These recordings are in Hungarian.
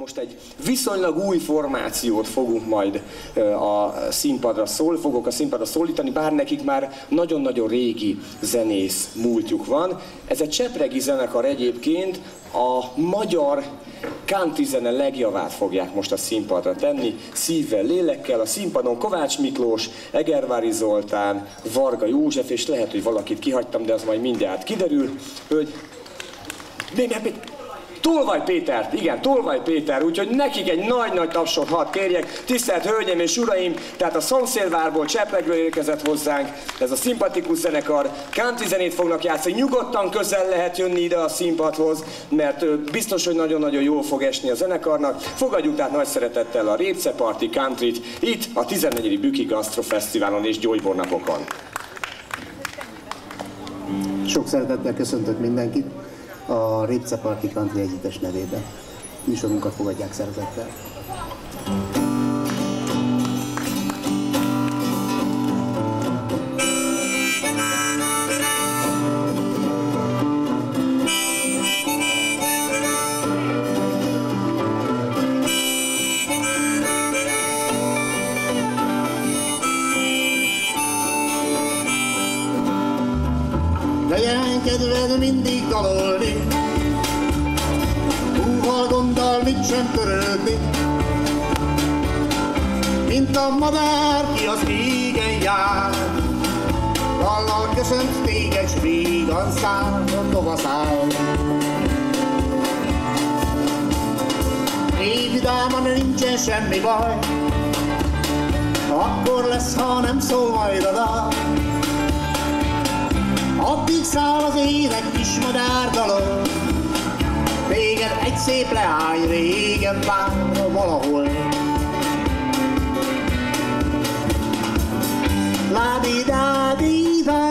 Most egy viszonylag új formációt fogunk majd fogok a színpadra szólítani, bár nekik már nagyon-nagyon régi zenész múltjuk van. Ez egy csepregi zenekar egyébként, a magyar country zene legjavát fogják most a színpadra tenni, szívvel, lélekkel. A színpadon Kovács Miklós, Egervári Zoltán, Varga József, és lehet, hogy valakit kihagytam, de az majd mindjárt kiderül, hogy Tolvaj Pétert, igen, Tolvaj Péter, úgyhogy nekik egy nagy-nagy tapsot hadd kérjek. Tisztelt Hölgyeim és Uraim, tehát a szomszédvárból, Csepregről érkezett hozzánk ez a szimpatikus zenekar, country zenét fognak játszani, nyugodtan közel lehet jönni ide a színpadhoz, mert biztos, hogy nagyon-nagyon jól fog esni a zenekarnak. Fogadjuk tehát nagy szeretettel a Répceparti Countryt itt a 14. Büki Gasztrofesztiválon és Gyógybornapokon. Sok szeretettel köszöntök mindenkit a Répceparti Country együttes nevében. Műsorunkat fogadják szeretettel. Legyen kedved mindig dalolni, húval gonddal mit sem törődni, mint a madár, ki az égen jár. Dallal köszönt téged, s vígan száll a tovaszáll. Így vidáman nincsen semmi baj, akkor lesz, ha nem szól majd a dal. Addig száll az ének kis madárdalom, téged egy szép leány régen vár valahol. La-di-da-di-da,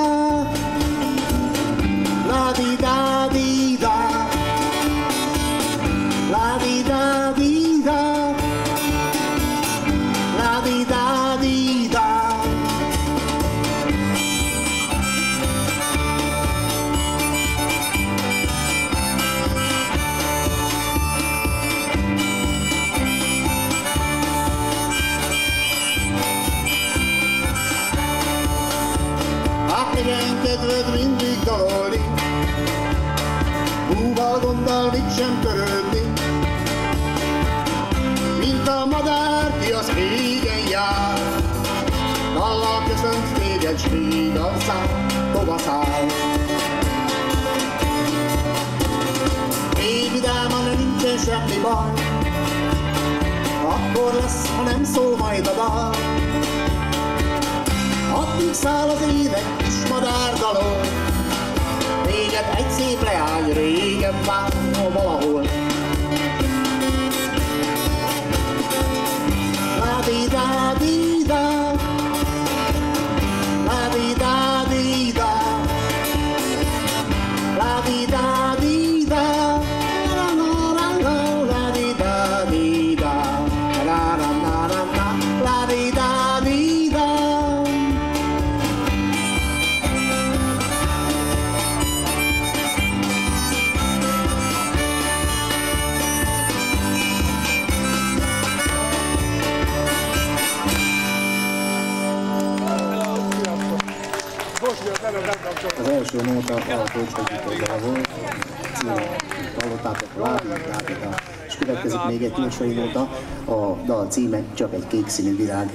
la-di-da-di-da, la-di-da-di-da, la-di-da-di-da. Legyen kedved mindig dalolni, húval gonddal mit sem törődni, mint a madár, ki az égen jár. Dallal köszönt téged, s vígan száll, tovaszáll. Így vidáman nincsen semmi baj, akkor lesz, ha nem szól majd a dal. Addig száll az ének kis madárdalom, téged egy szép leány régen vár valahol. La-di-da-di-da, la-di-da-di-da, la-di-da-di-da, la-la-la-la, la-di-da-di-da, la-la-la-la, la-di-da-di-da. Az első nóta a Tolcsai volt, hallottátok, la-di-da-di-da. És következik még egy Tolcsai nóta, a dal címe Csak egy kék színű virág.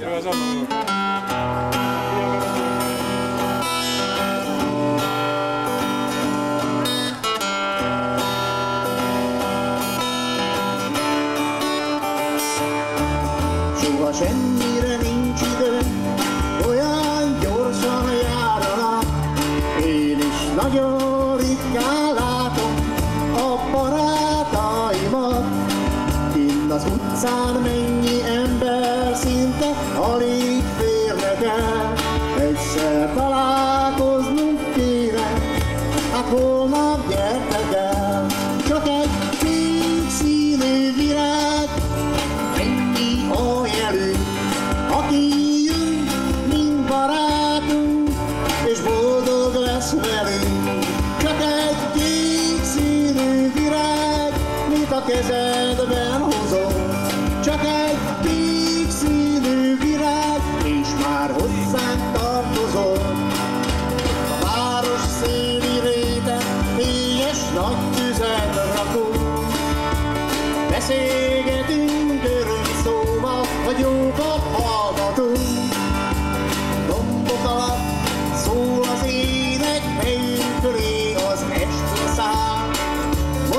Soha semmire nincs idő, olyan gyorsan jár a nap. Én is nagyon ritkán látom a barátaimat. Kinn az utcán mennyi ember, szinte alig férnek el. Egyszer találkoznunk kéne, hát holnap gyertek el. Csak egy kék színű virág, ennyi a jelünk. Aki jön, mint barátunk, és boldog lesz velünk. Csak egy kék színű virág, mit a kezedben hozol.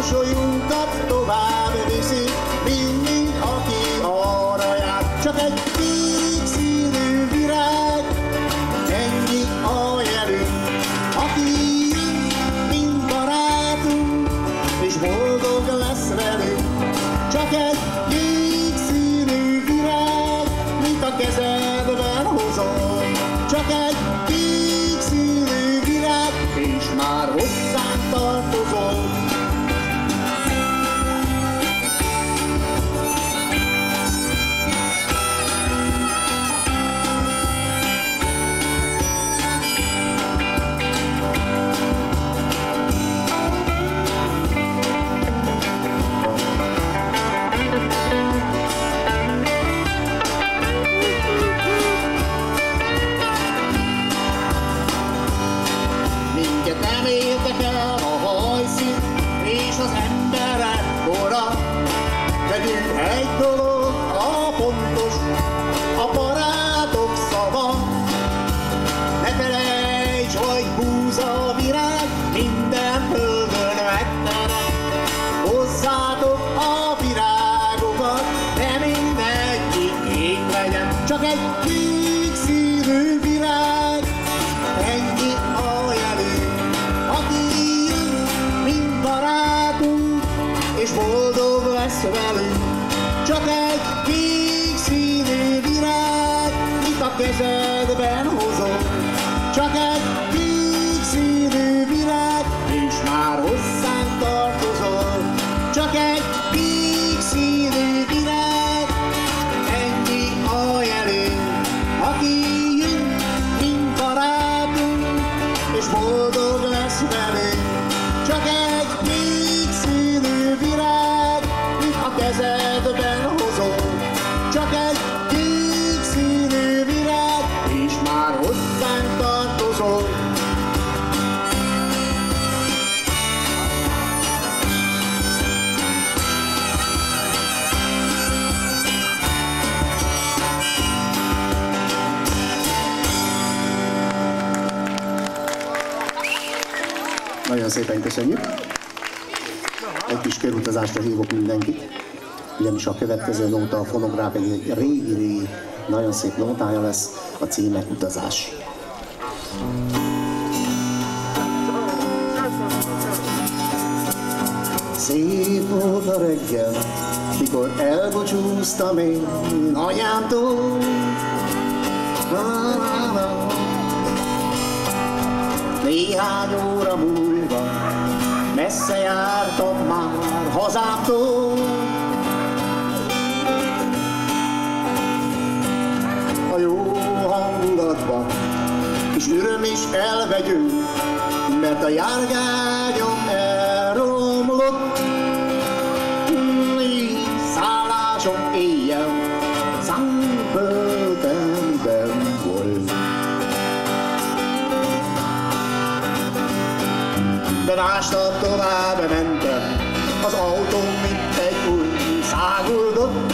mosolyunkat tovább viszi, mindig aki arra jár. Csak egy kék színű virág, ennyi a jelünk, aki jön, mint barátunk, és boldog lesz velünk. Csak egy kék színű virág, mint a kezedben hozol. Csak egy kék színű virág, és már hozzánk tartozol. Nem érdekel a hajszín és az emberek kora. Vegyünk egy dolog a pontos, a barátok szava. Ne felejtsd, hogy búza a virág, minden földön megterem. Hozzátok a virágokat, de mindegyik kék legyen. Csak egy kék színű virág, ennyi a jelünk. Aki jön, mint barátunk, és boldog lesz velünk. Csak egy kék színű virág, mint a kezedben hozol. Csak egy kék színű virág, és már hozzánk tartozol. Csak egy kék színű virág, ennyi a jelünk. Aki jön, mint barátunk, és boldog lesz velünk. Csak egy kék színű virág, mint a kezedben hozol. Csak egy kék színű virág, és már hozzánk tartozol. Nagyon szépen köszönjük. Egy kis körutazásra hívok mindenkit. Ugyanis a következő nóta a fonográf egy régi, nagyon szép nótája lesz, a címe Utazás. Szép volt a reggel, mikor elbúcsúztam én anyámtól. Néhány óra múlva messze jártam már hazámtól. A jó hangulatban kis öröm is elvegyünk, mert a járgányom elromlott. Szállásom éjjel Szentpöltenben volt. De másnap tovább mentem, az autóm mint egy új száguldott.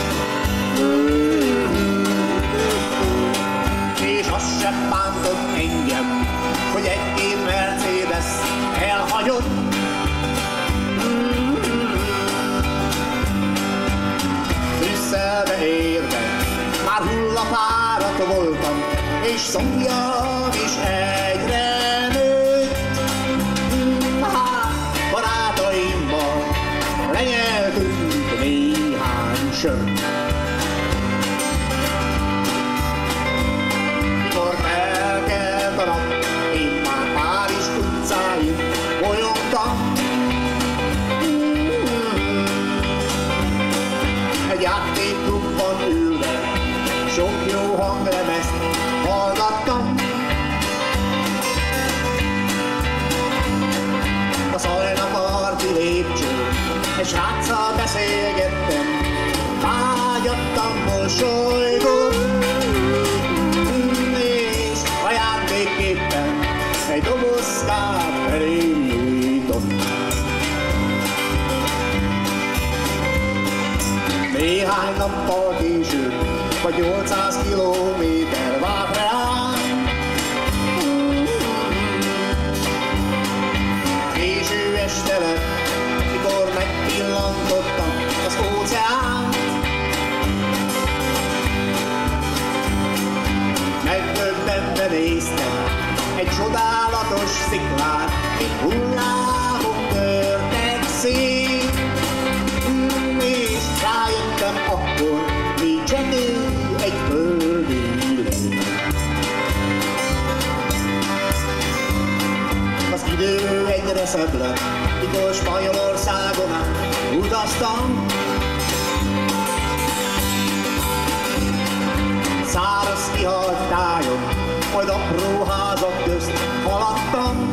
És azt sem bántott engem, hogy egy-két Mercedes elhagyott. Brüsszelbe érve már hullafáradt voltam, és szomjam is egyre nőtt. Barátaimmal lenyeltünk néhány sört. Mikor elkelt a nap, én már Párizs utcáin bolyogtam. Egy játékklubban ülve sok jó hanglemezt hallgattam. A Szajna parti lépcsőn egy sráccal beszélgettem, vágyattam, mosolygott, és ajándékképpen egy dobozkát elém nyújtott. Néhány nappal később, vagy 800 kilométer várt rám. Késő este lett, egy csodálatos sziklát, itt hullámok törtek szét. És rájöttem akkor, nincsen ő egy földi lény. Az idő egyre szebb lett, mikor Spanyolországon át utaztam. Száraz kihalt tájon, majd apró házak közt haladtam.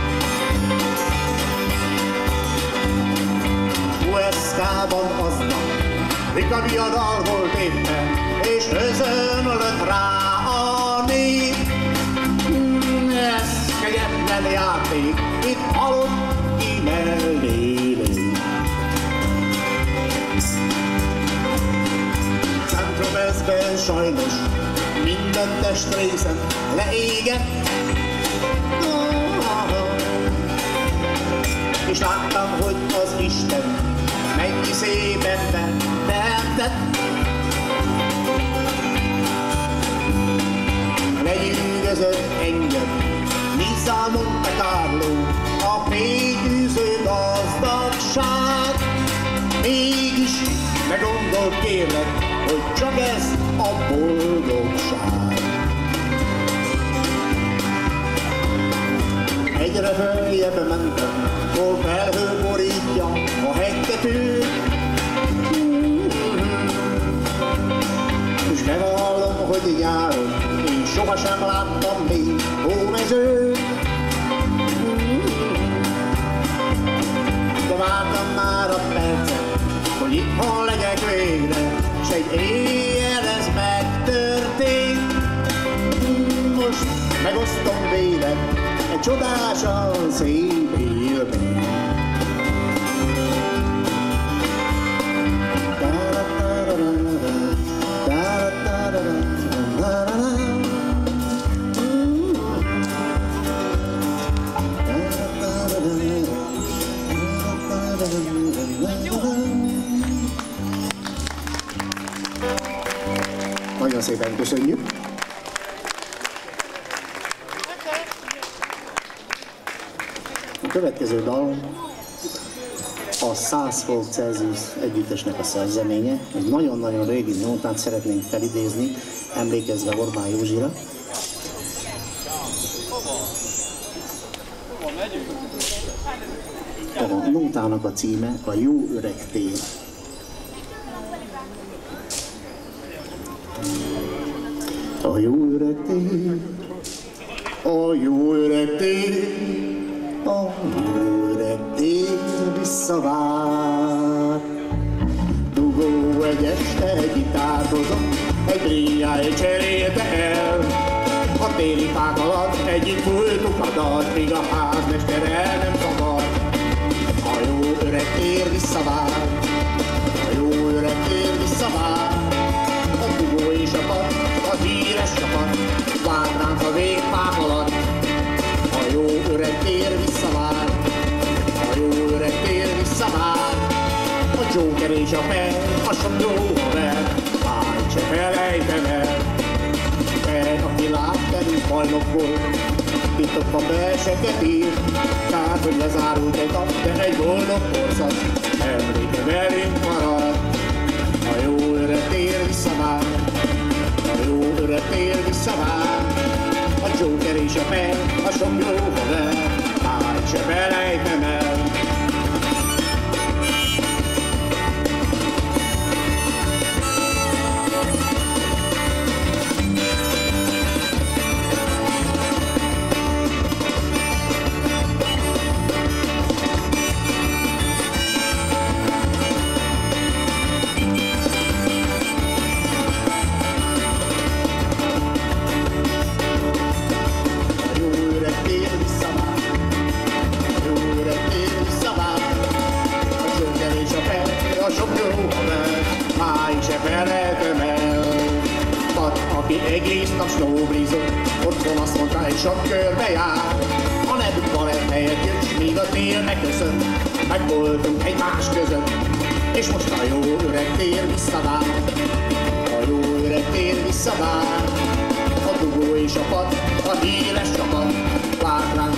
Hueszkában aznap Rika viadal volt éppen, és özönlött rá a nép. Ez kegyetlen játék, itt halott ki mellélé. Saint-Tropezben sajnos minden testrészem leégett. És láttam, hogy az Isten mennyi szép ember teremtett. Lenyűgözött engem Niza Monte Carlo, a fényűző gazdagság. Mégis ne gondold kérlek, hogy csak ez a boldogság. Egyre följebb mentem, hol felhő borítja a hegytetőt. És bevallom, hogy nyáron én sohasem láttam még hómezőt. De vártam már a percet, hogy itthon legyek végre, s egy éjjel ez megtörtént. Most megosztom véled egy csodásan szép élmény. Nagyon szépen köszönjük! A következő dal a 100 fok Celsius együttesnek a szerzeménye. Egy nagyon-nagyon régi nótát szeretnénk felidézni, emlékezve Orbán Józsira. A nótának a címe a Jó öreg tér. A jó öreg tér, a jó öreg tér, a jó öreg tér visszavár. Dugó egy este gitárdozott, egy bríjáj cserélte el. A téli fák alatt egyik fújtuk a dalt, míg a házmester el nem szabad. A jó öreg tér visszavár, a jó öreg tér visszavár. A dugó és a pap, a híres csapat, vár ránk a végfák alatt. A jó öreg tér visszavár, a jó öreg tér visszavár. A Joker és a Pen, a sok jó haver, állj se felejtem el. Pen, aki lát teniszbajnok volt, titokban verseket ír. Kár, hogy lezárult egy nap, de egy boldog korszak emléke velünk marad. A jó öreg tér visszavár, a jó öreg tér visszavár. A Joker és a Pen, a sok jó haver, állj se felejtem el. Egész nap snowblizott, otthon azt mondta, egy sok körbe jár. A nevük balett helyett jött, s míg a tél megköszönt, meg voltunk egymás között. És most a jó öreg tér visszavár, a jó öreg tér visszavár. A dugó és a pad, a híres csapat,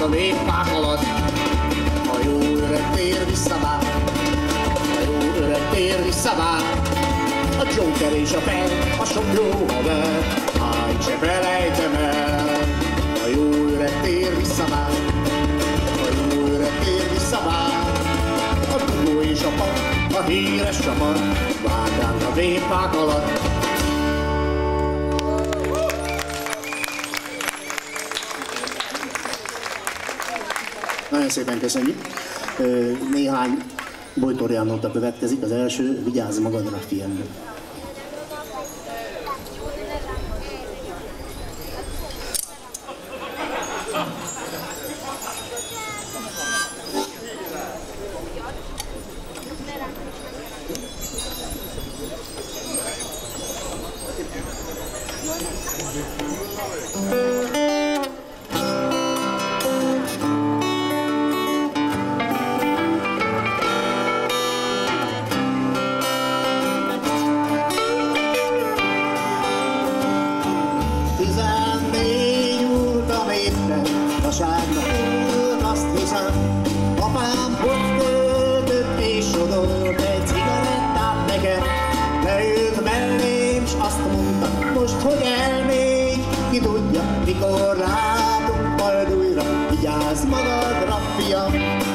a lépák alatt. A jó öreg tér visszavár, a jó öreg tér visszavár. A Joker és a Pen, a sok jó haver, hány se felejtem el. A jó öreg tér visszavár, a jó öreg tér visszavár. A Dugó és a Pap, a híres csapat, vár ránk a lépák alatt. Nagyon szépen köszönjük. Néhány Bojtor nóta következik. Az első, Vigyázz magadra, fiam. Mikor látunk majd újra, vigyázz magadra, fiam.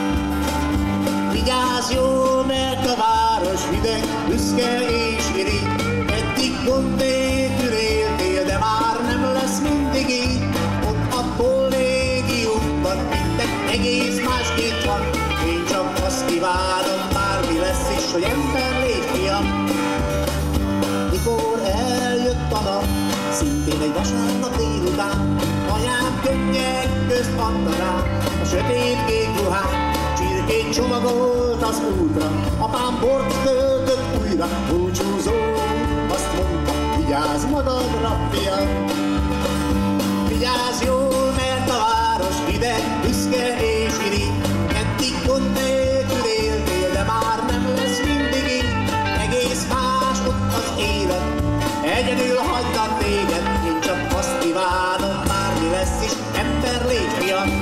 Vigyázz jól, mert a város hideg, büszke és irigy. Eddig gond nélkül éltél, de már nem lesz mindig így. Ott a kollégiumban minden egész másképp van. Én csak azt kívánom, bármi lesz is, hogy ember légy, fiam. Mikor eljött a nap, szintén egy vasárnap délután, anyám könnyek közt adta rám a sötét kék ruhát. Csirkét csomagolt az útra, apám bort töltött újra, búcsúzó azt mondta, vigyázz magadra, fiam. Vigyázz jól, mert a város hideg, büszke és irigy. Eddig gond nélkül éltél, de már nem lesz mindig így. Egész más ott az élet, egyedül hagynak téged. Én csak azt kívánom, bármi lesz is, ember légy, fiam.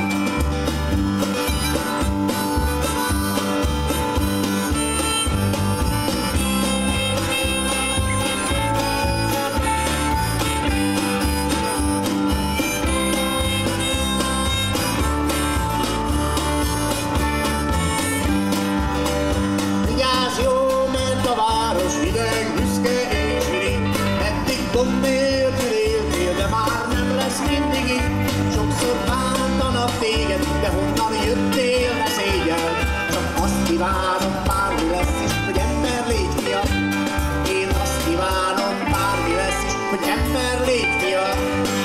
Vigyázz jól, mert a város hideg, büszke és irigy. Eddig gond nélkül éltél, de már nem lesz mindig így. Sokszor bántanak téged, de honnan jöttél, ne szégyeld. Csak azt kívánom, bármi lesz is, hogy ember légy, fiam. Én azt kívánom, bármi lesz is, hogy ember légy, fiam.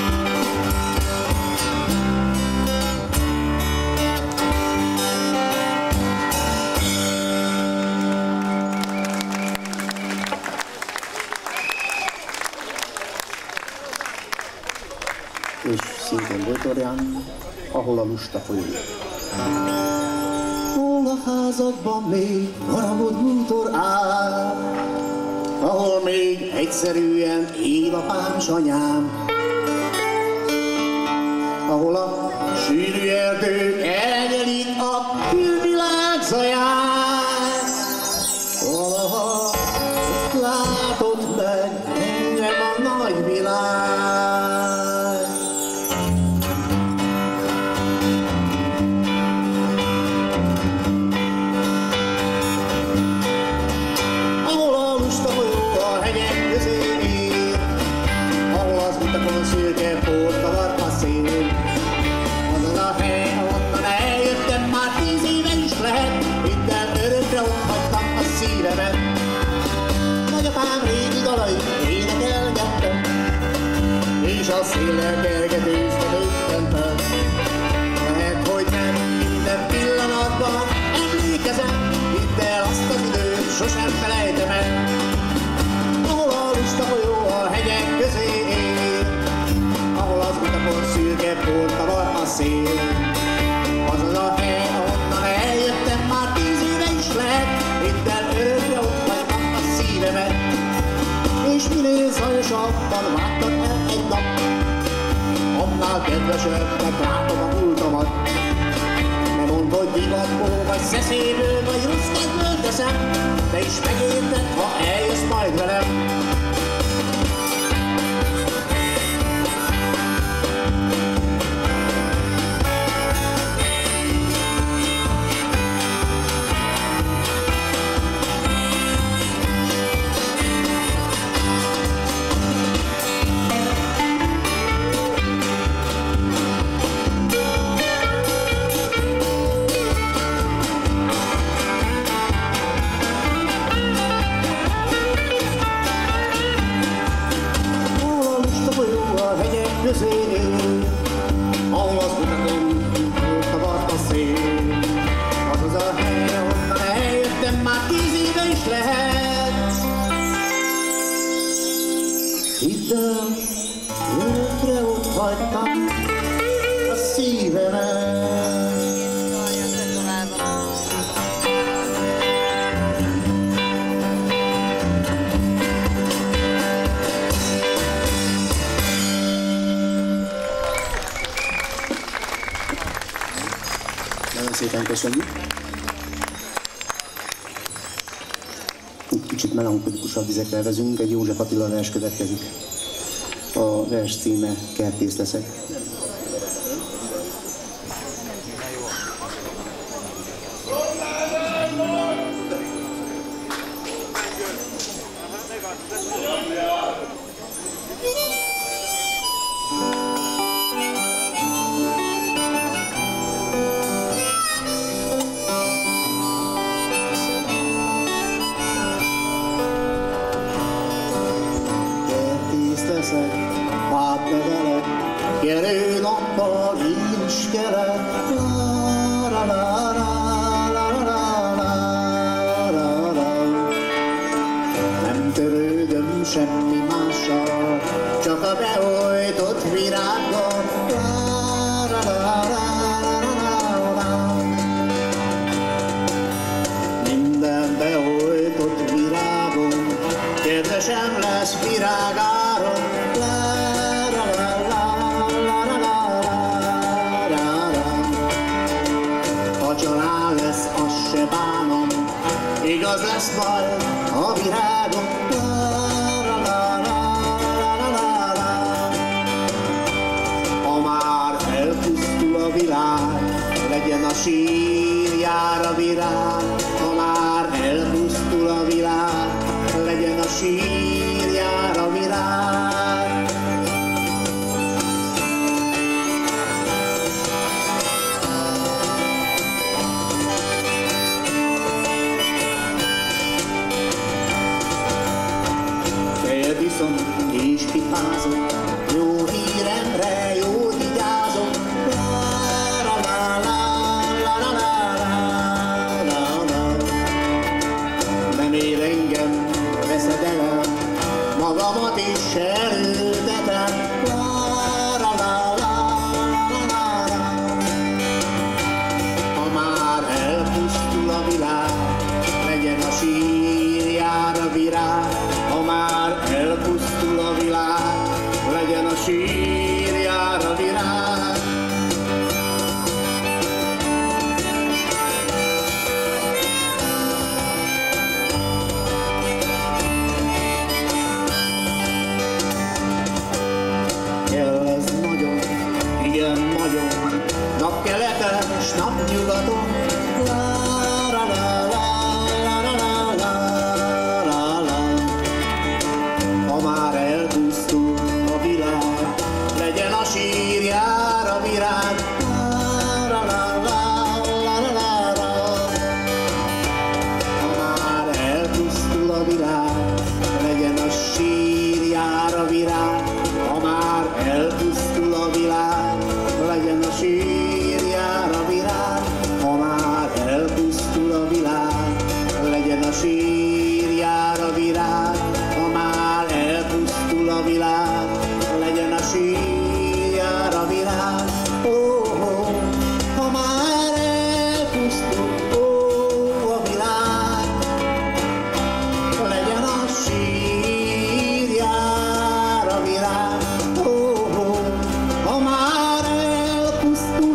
És szintén Bojtorján, Ahol a lusta folyik. Hol a házakban még haragod bútor áll, ahol még egyszerűen él apám s anyám, ahol a sűrű erdők elnyelik a külvilág zaját. Valaha ott látott meg engem a nagyvilág. Ahol a lusta folyó a hegyek közé ér, ahol az utakon szürke port kavar a szél. Az az a hely, ahonnan eljöttem, már 10 éve is lehet, hidd el, örökre ott hagytam a szívemet. Nagyapám régi dalait énekelgettem, és a széllel kergetőzve nőttem fel. Lehet, hogy nem minden pillanatban emlékezem, hidd el, azt az időt sosem felejtem el. Ahol a lusta folyó a hegyek közé ér, ahol az utakon szürke port kavar a szél. Az az a hely, ahonnan eljöttem, már 10 éve is lehet, hidd el, örökre ott hagytam a szívemet. És minél zajosabban vágtad el egy nap, annál kedvesebbnek látom a múltamat. eszéből vagy rossz kedvből teszem, de is megérted, ha eljössz majd velem. Ahol az utatom, ott a barka szél. Az az a hely, ahonnan eljöttem, már 10 éve is lehet. Hidd el, örökre ott hagytam a szívemet. Szépen köszönjük. Kicsit melankolikusebb vizekre vezünk, egy József Attila vers következik. A vers címe Kertész leszek. Hát ne veled, gyere nappal én is kelek. La la la la la la la la. Nem törődöm semmi mással, csak a behojtott virággal. La la la la la. Minden behojtott virágon kedvesem lesz virágáron. Ha család lesz, azt se bánom, igaz lesz majd a virágon. Ha már elpusztul a világ, legyen a sírjára virág. Ha már elpusztul a világ, legyen a sírjára virág. Fejed iszom és pipázom, jó híremre jól vigyázom. La la la la la la la la. Nem ér engem veszedelem, magamat is elültetem. La la la la la la. Ha már elpusztul a világ, legyen a sírjára virág. Ha már elpusztul a világ, legyen a sírjára virág. Kell ez nagyon, igen nagyon, napkeleten és napnyugaton. La la la la la la la la la. Ha már elpusztul a világ, legyen a sírjára virág. La la la la la la. Ha már elpusztul a világ, legyen a sírjára virág. Ha már elpusztul a világ, legyen a sírjára virág. Ha már elpusztul a világ, legyen a sírjára virág. Ha már elpusztul a világ, legyen a sírjára virág. Ha már elpusztul a világ, legyen a sírjára virág. Ha már elpusztul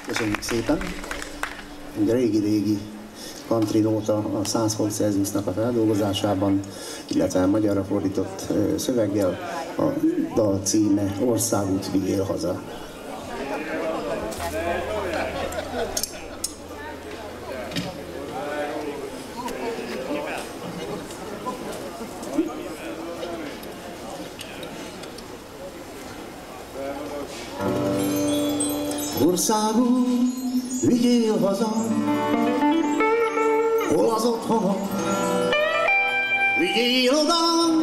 Köszönjük szépen. Egy régi-régi country nóta a 100 Volt Celsiusnak a feldolgozásában, illetve magyarra fordított szöveggel. A dal címe Országút, vigyél haza. Országút, vigyél haza, hol az otthonom? Vigyél oda,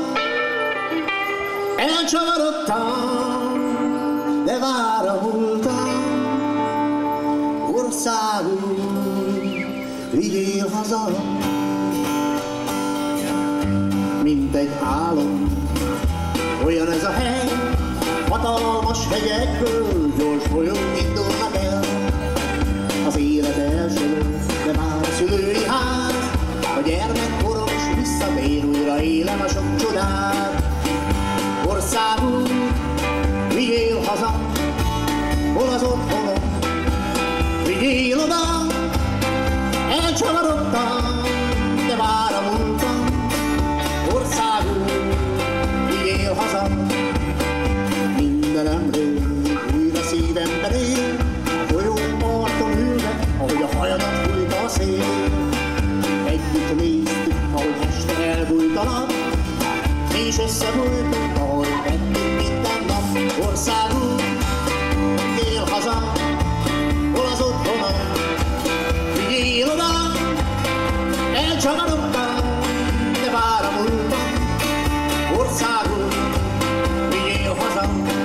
elcsavarodtam, de vár a múltam. Országút, vigyél haza, mint egy álom, olyan ez a hely, hatalmas hegyekből gyors folyók indulnak el. Az élet első, de már a szülői ház, a gyermekkorom is visszatér, újra élem a sok csodát. Országút, vigyél haza, hol az otthonom? Vigyél oda, elcsavarodtam, de vár a múltam. Országút, vigyél haza, minden emlék újra szívemben él, a folyó parton ülve, ahogy a hajadat fújta a szél. Együtt néztük, ahogy este elbújt a nap, és összebújtunk, ahogy tettünk minden nap. Országút, vigyél haza, hol az otthonom? Vigyél oda, elcsavarodtam, de vár a múltam. Országút, vigyél haza.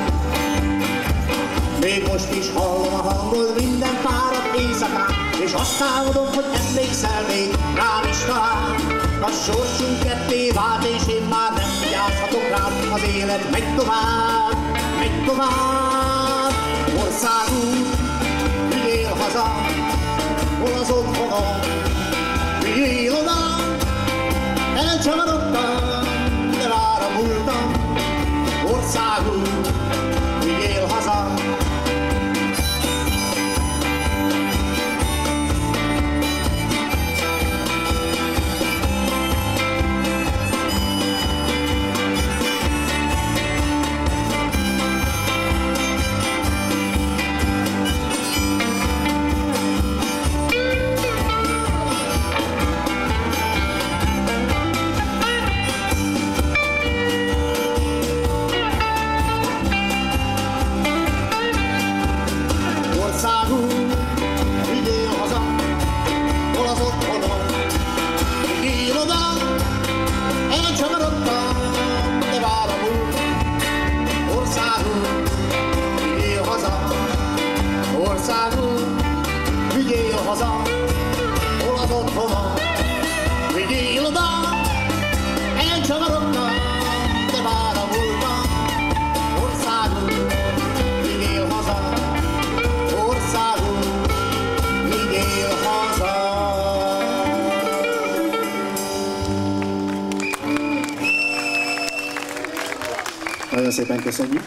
Még most is hallom a hangod minden fáradt éjszakán, és azt álmodom, hogy emlékszel még rám is talán. A sorsunk ketté vált, és én már nem vigyázhatok rád. Az élet megy tovább, megy tovább. Országút, vigyél haza, hol az otthonom? Vigyél oda, elcsavarodtam, de vár a múltam. Országút, vigyél haza. Nagyon szépen köszönjük.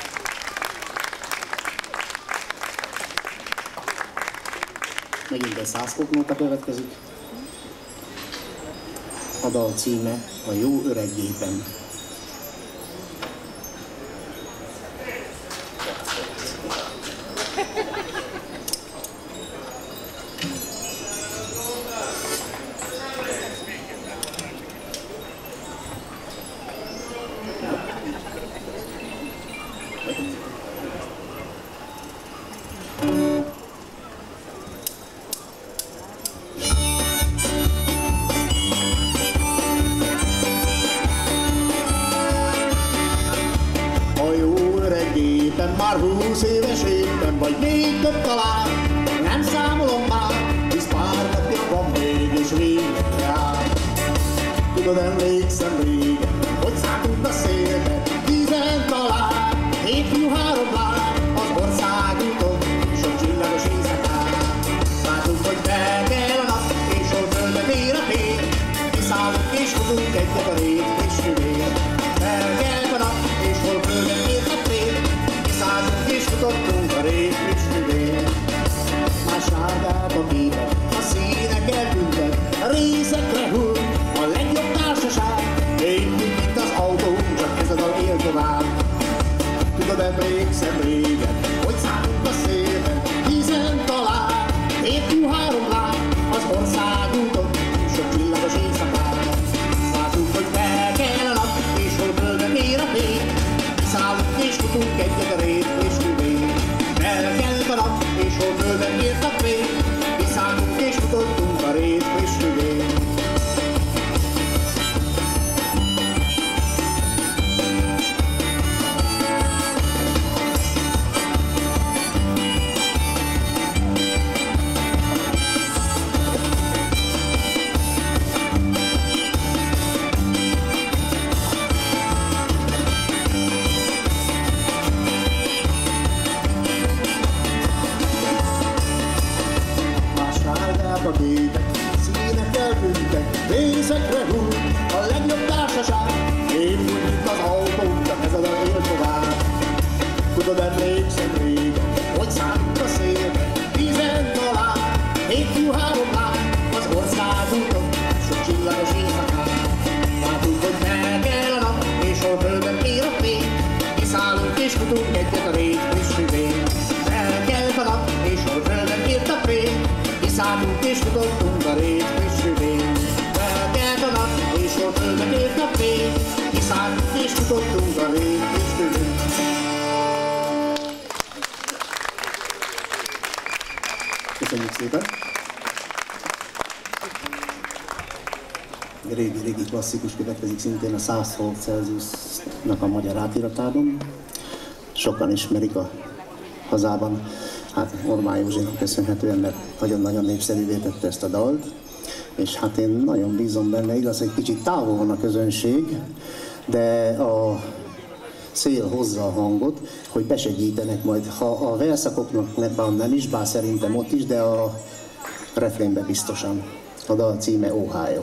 Megint egy 100 Folk nóta következik. A dal címe A jó öreg gépen. Már 20 éves éppen, vagy még több talán, nem számolom már, hisz pár napja van még, és végre jár. Tudod, emlékszem régen, hogy szálltunk a szélbe, 10 talán, 7 fiú, 3 lány, az országúton, sok csillagos éjszakán. Vártunk, hogy felkel a nap, és hol földbe ér a fény, kiszállunk és hozunk egyet a rét kis füvér. Felkelt a nap, és hol földbe ér a fény, kiszállunk és futottunk a rét kis füvér. írtak még, kiszálltunk és futottunk a rét frissülén. A képek, színekkel bűntek, részekre hull a legjobb társaság. Én úgy, mint az autó, csak ez az él tovább. Tudod, emlékszem régen, hogy szállt a szélbe, 10 talán, 7 fiú, 3 lány, az országúton, sok csillagos éjszakán. Látunk, hogy felkel a nap, és hol földön ér a fény, kiszállunk és futunk egyet a rét frissülén. Felkelt a nap, és hol földön ért a fény, kiszálltunk és futottunk a rét frissülén. Felkelt a nap, és hol földön ért a fény, kiszálltunk és futottunk a rét frissülén. Köszönjük szépen! Régi klasszikus következik szintén a 100 fok Celsiusnak a magyar átiratában. Sokan ismerik a hazában, hát Orbán Józsinak köszönhetően, mert nagyon-nagyon népszerűvé tette ezt a dalt. És hát én nagyon bízom benne, igaz, egy kicsit távol van a közönség, de a szél hozza a hangot, hogy besegítenek majd, ha a verszakoknak nem is, bár szerintem ott is, de a refrénbe biztosan. A dal címe Ohio.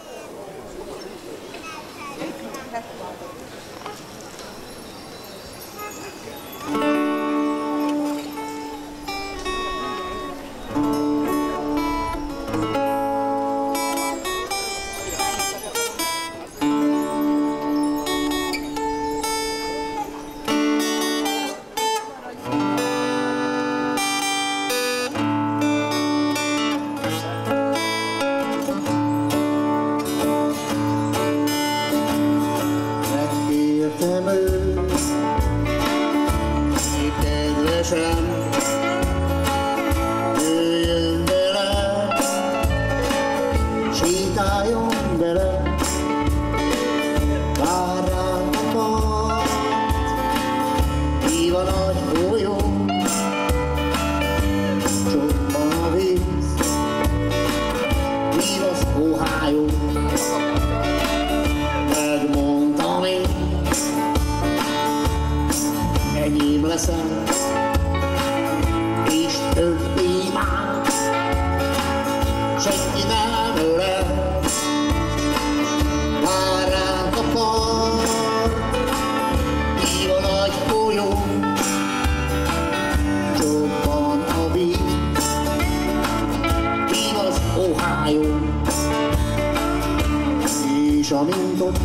És amint ott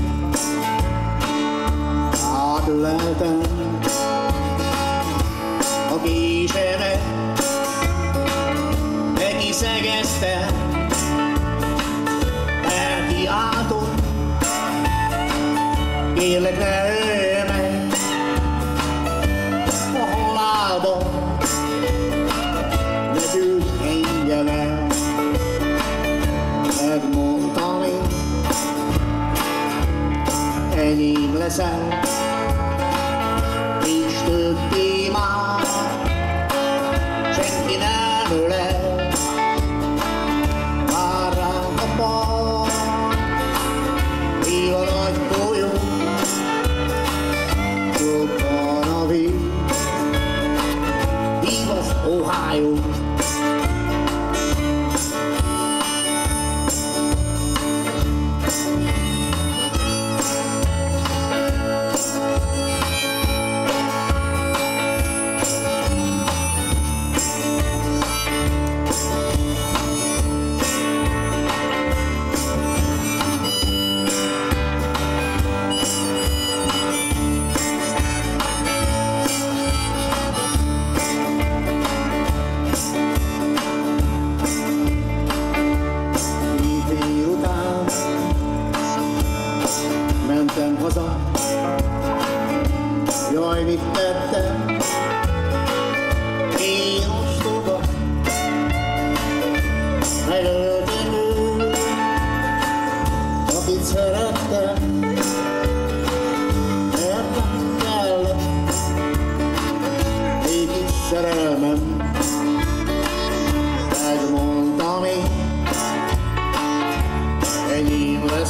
átöleltem a késemet, megiszegeztem, elkiáltom, kérlek ne ölj meg a halálba, ne küldj engem el, megmondtam én, enyém leszel, és többé már senki nem ölel. Vár ránk a part, ég a nagy folyó, robban a víz, hív az Ohio.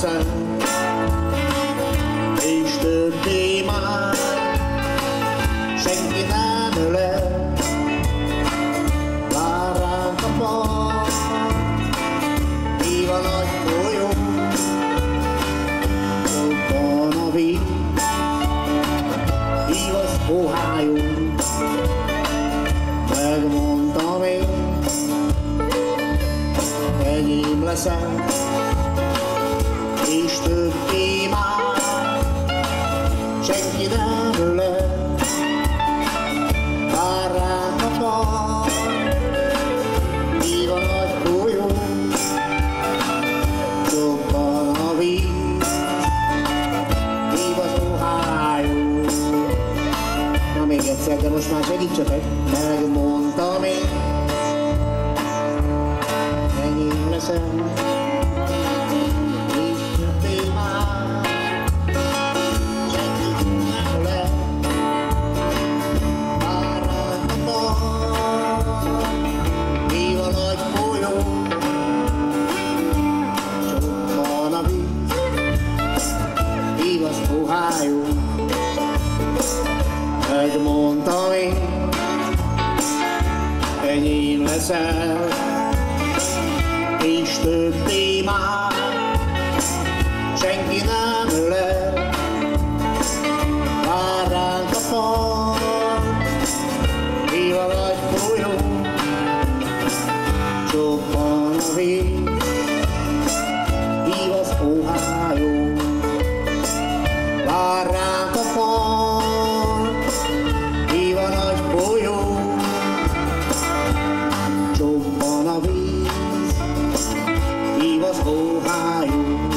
leszel, és többé már senki nem ölel. Vár ránk a part, hív a nagy folyó, robban a víz, hív az Ohio. Megmondtam én, enyém leszel, és többé már senki nem ölel. Vár ránk a part, hív a nagy folyó, robban a víz, hív az Ohio. Na még egyszer, de most már segítsetek. Megmondtam én, enyém leszel, és többé már senki nem ölel. Vár ránk a part, hív a nagy folyó, csobban a víz, hív az Ohio. Megmondtam én, enyém leszel, és többé már senki nem ölel. Vár ránk a part, hív a nagy folyó, csobban a víz, hív az Ohio. Vár ránk a part, hív a nagy folyó, csobban a víz, hív az Ohio.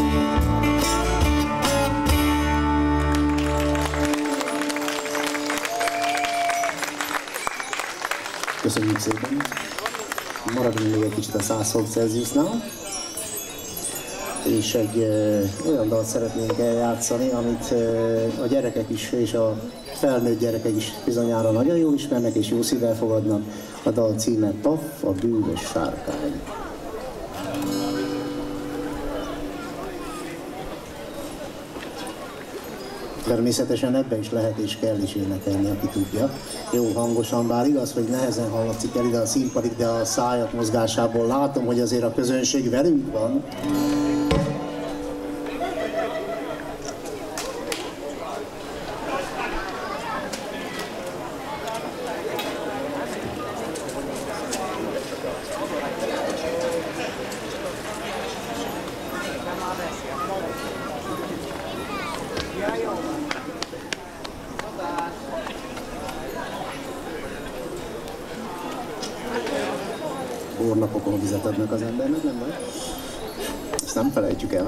Köszönjük szépen! Maradjunk még egy kicsit a 100 fok Celsiusnál, és egy olyan dalt szeretnénk eljátszani, amit a gyerekek is és a felnőtt gyerekek is bizonyára nagyon jól ismernek és jó szívvel fogadnak. A dal címe Taff, a bűvös sárkány. Természetesen ebbe is lehet és kell is énekelni, aki tudja. Jó hangosan, bár igaz, hogy nehezen hallatszik el ide a színpadig, de a szájak mozgásából látom, hogy azért a közönség velünk van. Bornapokon vizet adnak az embernek, nem baj? Ezt nem felejtjük el.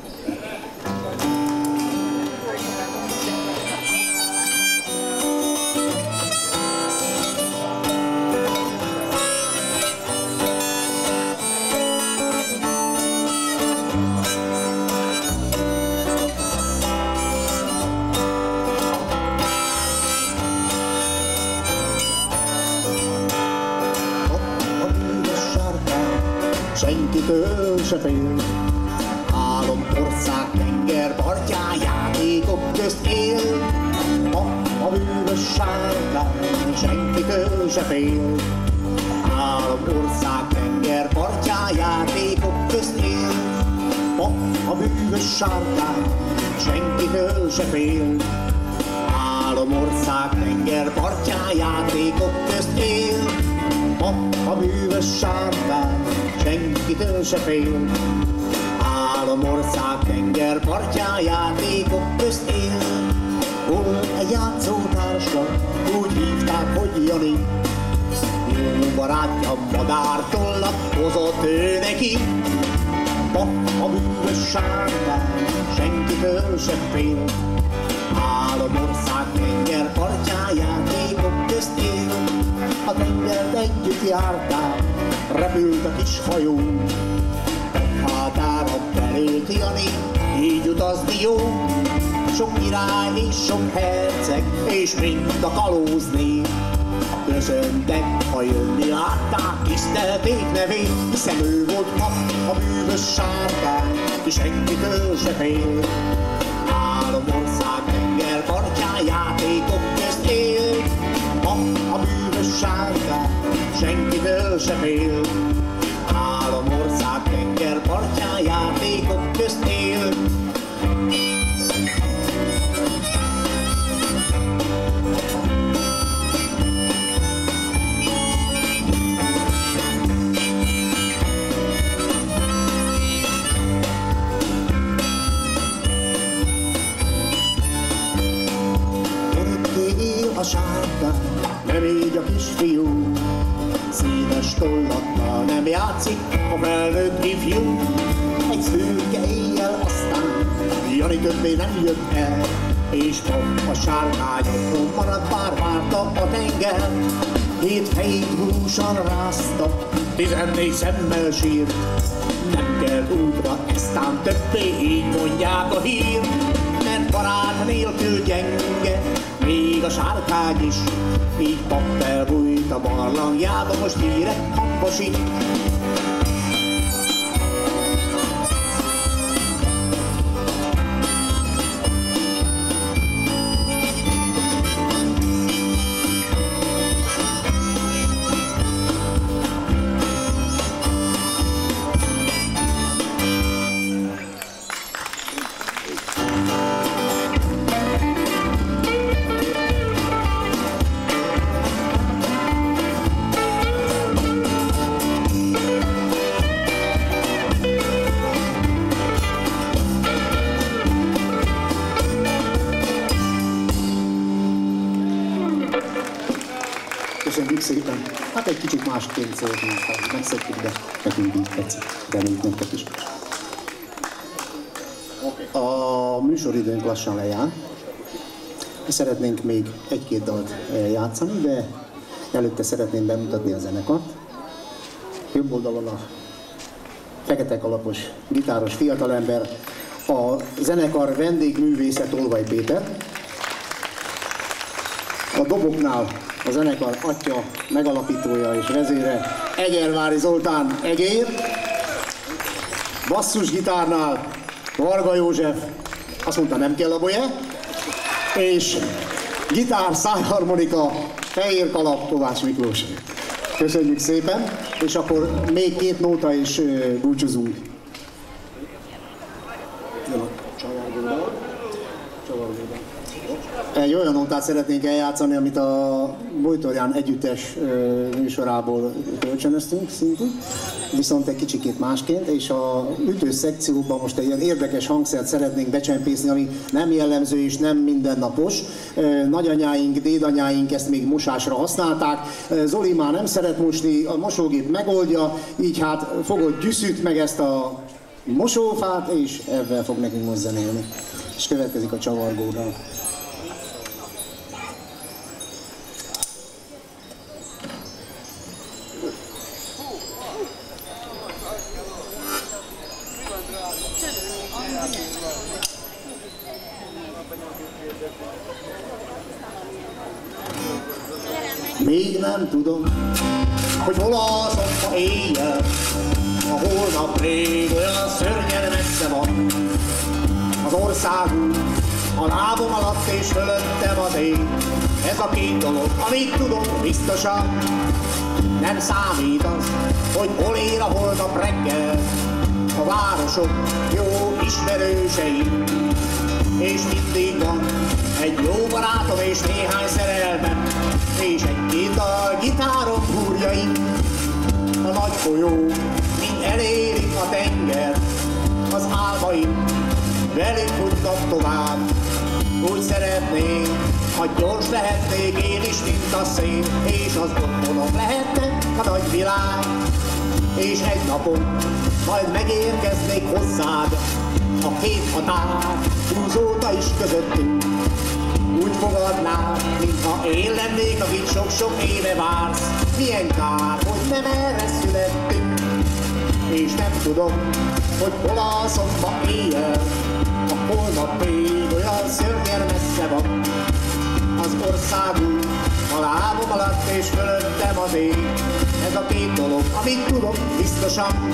Senkitől se fél, álomország tengerpartján játékok közt él. A bűvös sárkány senkitől se fél, álomország tengerpartján játékok közt él. A bűvös sárkány senkitől se fél, álomország tengerpartján játékok közt él. A bűvös sárkány senkitől se fél, álomország tengerpartján játékok közt él. Volt egy játszótársa, úgy hívták, hogy Jani. Jó barátja madártollat hozott ő neki. A bűvös sárkány senkitől se fél, álomország tengerpartján játékok közt él. A tengert együtt jártál, repült a kis hajó, hátára belőtt Jani, így utazni jó. Sok király és sok herceg, és mind a kalóz nép köszöntek, ha jönni látták, tisztelték nevét, hiszen ő volt pap, a bűvös sárkány, és senkitől se fél. Álomország tengerpartján játékok közt él, a bűvös sárkány, senkitől se fél. Álomország tengerpartján játékok közt él. A sárkány, nem így a kisfiú, színes tollattal nem játszik a felnőtt ifjú. Egy szürke éjjel aztán Jani többé nem jött el, és pont a sárkány otthon maradt, bár várta a tenger. 7 fejét húsan rázta, 14 szemmel sírt, nem kelt útra, eztán többé, így mondják a hír. Mert barát nélkül gyenge, még a sárkány is, így pap elbújt a barlangjába, most hírek habosít. Köszönjük szépen. Hát egy kicsit másként szeretnénk, megszedtük, de nekünk így tetszik. Reméljük nektek is. A műsoridőnk lassan lejár. Szeretnénk még egy-két dalt játszani, de előtte szeretném bemutatni a zenekart. Jobb oldalon a fekete kalapos, gitáros fiatalember, a zenekar vendégművésze Tolvaj Péter. A doboknál a zenekar atya, megalapítója és vezére Egervári Zoltán Egér. Basszusgitárnál Varga József, azt mondta, nem kell a bolye. És gitár, szájharmonika, fehér kalap Kovács Miklós. Köszönjük szépen, és akkor még 2 nóta és búcsúzunk. Egy olyan nótát szeretnénk eljátszani, amit a Bojtorján együttes műsorából kölcsönöztünk szintén, viszont egy kicsikét másként, és a ütős szekcióban most egy ilyen érdekes hangszert szeretnénk becsempészni, ami nem jellemző és nem mindennapos. Nagyanyáink, dédanyáink ezt még mosásra használták. Zoli már nem szeret mosni, a mosógép megoldja, így hát fogod gyűszűt meg ezt a mosófát, és ebben fog nekünk most zenélni. És következik a csavargódal. Még nem tudom, hogy hol alszom ma éjjel, a holnap rég olyan szörnyen messze van. Az országunk a lábom alatt és fölöttem az ég. Ez a 2 dolog, amit tudom biztosan. Nem számít az, hogy hol ér a holnap reggel. A városok jó ismerőseim, és mindig van egy jó barátom és néhány szerelmem, és egy-két dal gitárom húrjaim. A nagy folyó mind elérik a tenger, az álmaim velük futnak tovább. Úgy szeretnék, ha gyors lehetnék én is, mint a szél, és az otthonom lehetne a nagy világ. És egy napon majd megérkeznék hozzád, a 2 határ húzóta is közöttünk. Úgy fogadnád, mintha én lennék, akit sok-sok éve vársz. Milyen kár, hogy nem erre születtünk. És nem tudom, hogy hol alszom ma éjjel, a holnap még olyan szörnyen messze van. Az országunk a lábam alatt és fölöttem az ég. Ez a két dolog, amit tudok biztosan.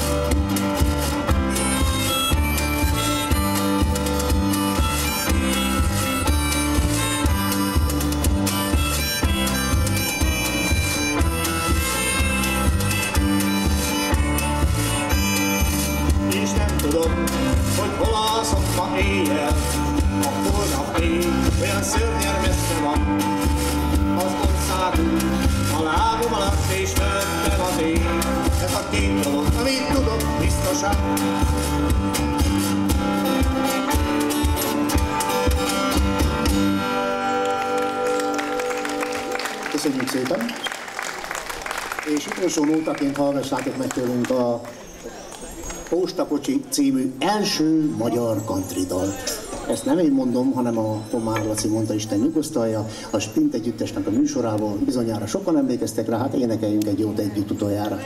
És nem tudom, hogy hol alszom ma éjjel, a holnap ég olyan szörnyen messze van. Az országunk a lábom alatt és fölöttem az ég. Ez a két dolog, amit tudok biztosan. Köszönjük szépen! És utolsó nótaként hallgassátok meg tőlünk a Postakocsi című első magyar country dalt. Ezt nem én mondom, hanem a Komár Laci mondta, Isten nyugosztalja, a Sprint együttesnek a műsorából. Bizonyára sokan emlékeztek rá, hát énekeljünk egy jót együtt utoljára.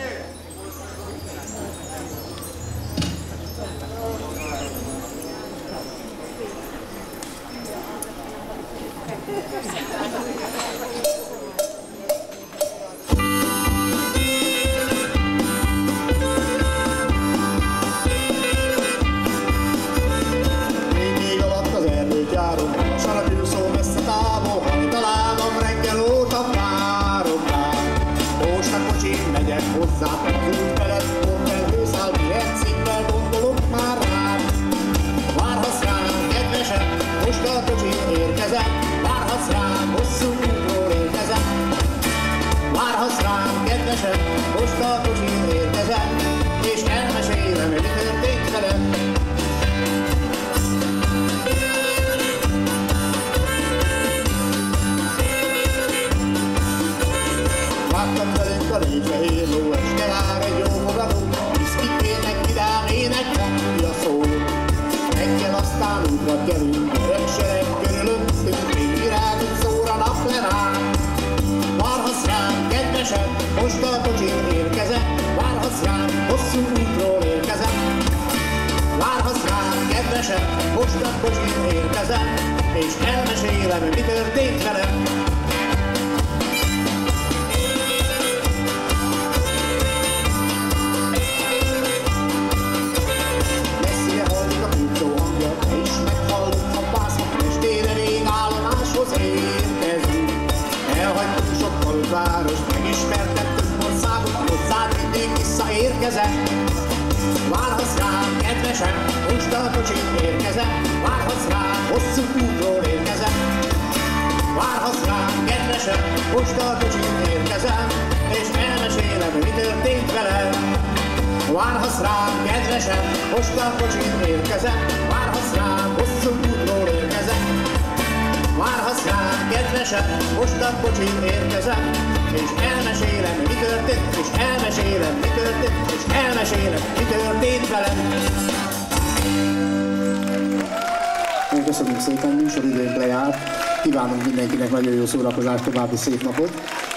Köszönjük szépen, műsoridőnk lejárt. Kívánunk mindenkinek nagyon jó szórakozást, további szép napot.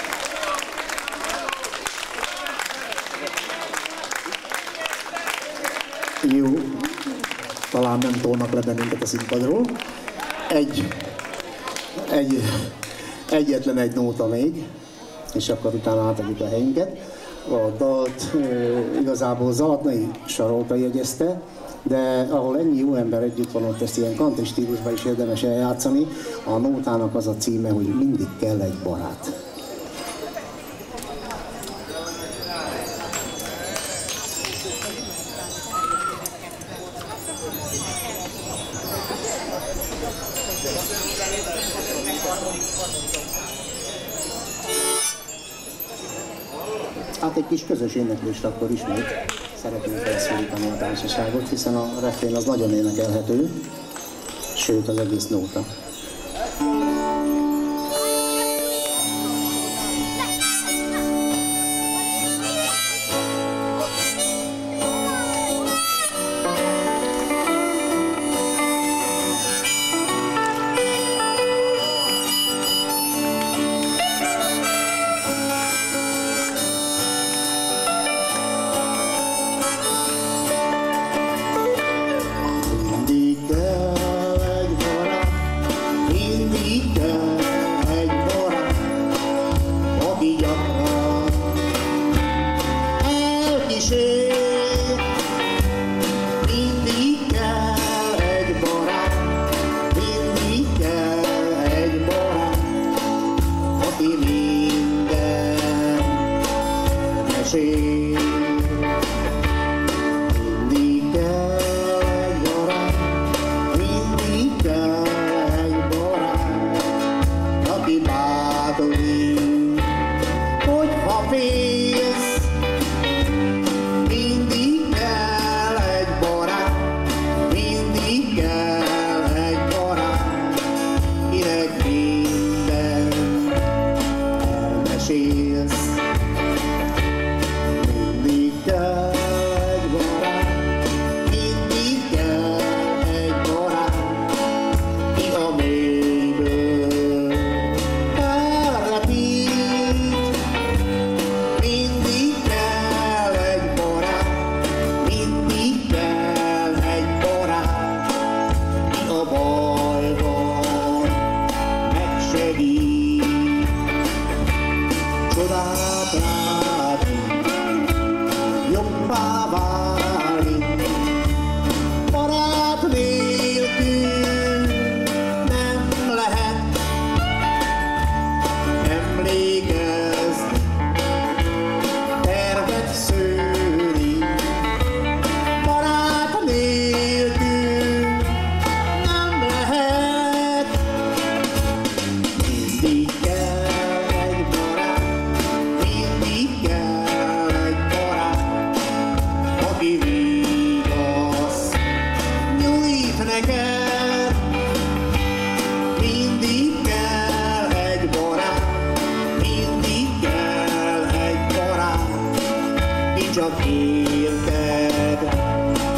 Jó, talán nem tolnak le bennünket a színpadról. Egyetlen egy nóta még, és akkor utána átadjuk a helyünket. A dalt igazából Zalatnai Sarolta jegyezte, de ahol ennyi jó ember együtt van, ott ezt ilyen country stílusban is érdemes eljátszani. A nótának az a címe, hogy Mindig kell egy barát. Hát egy kis közös éneklést akkor ismét szeretnénk felszólítani a társaságot, hiszen a refrén az nagyon énekelhető, sőt az egész nóta. Mindig kell kísér. Mindig kell egy barát, mindig kell egy barát, aki minden mesél. Mindig kell egy barát, mindig kell egy barát, aki bátorít, hogyha félsz. Mindig kell egy barát, mindig kell egy barát, kinek minden elmesélsz. Mindig kell egy barát, mindig kell egy barát, ki a mélyből elrepít. Mindig kell egy barát, mindig kell egy barát, ki a bajban megsegít. Csodát látni, jobbá válik, barát nélkül nem lehet emlékezni, tervet szőni. Barát nélkül nem lehet. Mindig kell egy barát, mindig kell egy barát, aki vigasz nyújt neked. Mindig kell egy barát, mindig kell egy barát, ki csak érted